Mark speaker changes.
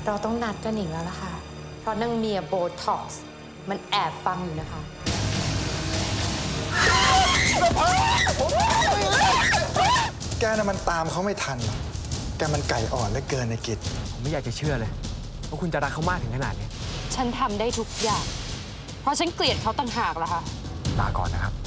Speaker 1: เราต้องนัดกันอีกแล้วล่ะค่ะเพราะนางเมียโบท็อกซ์มันแอบฟังอยู่นะคะ
Speaker 2: แกน่ะมันตามเขาไม่ทันแกมันไก่อ่อนเหลือเกินในกิจ
Speaker 3: ผมไม่อยากจะเชื่อเลยว่าคุณจะรักเขามากถึงขนาดนี้
Speaker 1: ฉันทำได้ทุกอย่างเพราะฉันเกลียดเขาต่างหากล่ะค่ะ
Speaker 3: ลาก่อนนะครับ